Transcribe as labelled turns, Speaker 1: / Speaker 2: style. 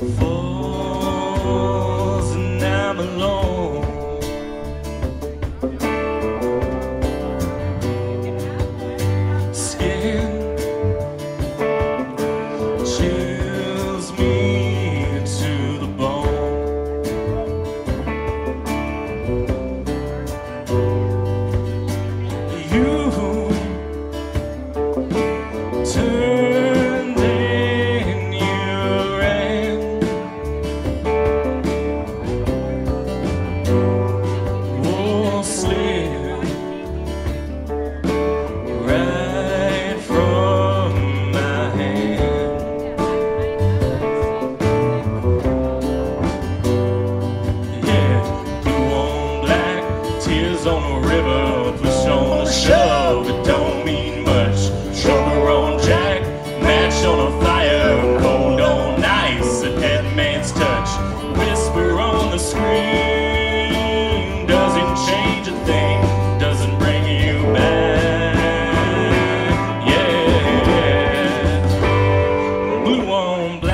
Speaker 1: falls and I'm alone. Skin chills me to the bone. You turned in your end. Oh, slid right from my hand. Yeah, blue on black, tears on a river, push on a shove, it don't mean much. Sugar on jack, match on a fire, cold on ice, a dead man's touch. Whisper on the screen doesn't change a thing, doesn't bring you back. Yeah, blue on black.